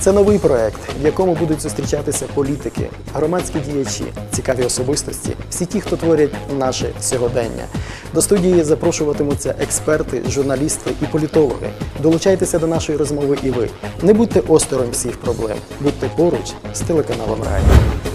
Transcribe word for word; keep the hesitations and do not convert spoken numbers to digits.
Це новий проект, в якому будуть зустрічатися політики, громадські діячі, цікаві особистості, всі ті, хто творять наше сьогодення. До студії запрошуватимуться експерти, журналісти і політологи. Долучайтеся до нашої розмови і ви. Не будьте осторонь всіх проблем. Будьте поруч з телеканалом «Рай».